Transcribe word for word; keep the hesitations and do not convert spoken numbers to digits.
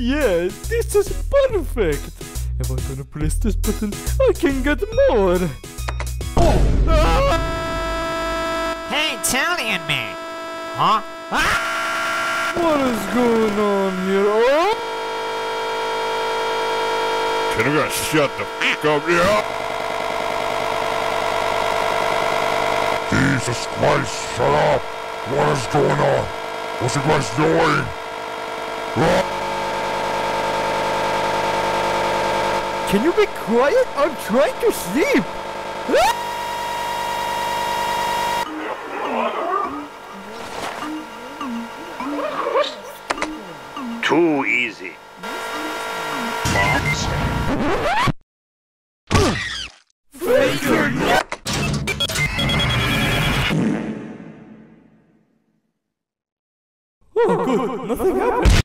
Yeah, this is perfect. If I'm gonna press this button, I can get more. Oh. Ah! Hey, Italian man. Huh? Ah! What is going on here? Oh! Can you guys shut the f*** up here? Jesus Christ, shut up! What is going on? What's you guys doing? Ah! Can you be quiet? I'm trying to sleep. Ah! Too easy. Moms? Faker! Oh, good. Nothing happened.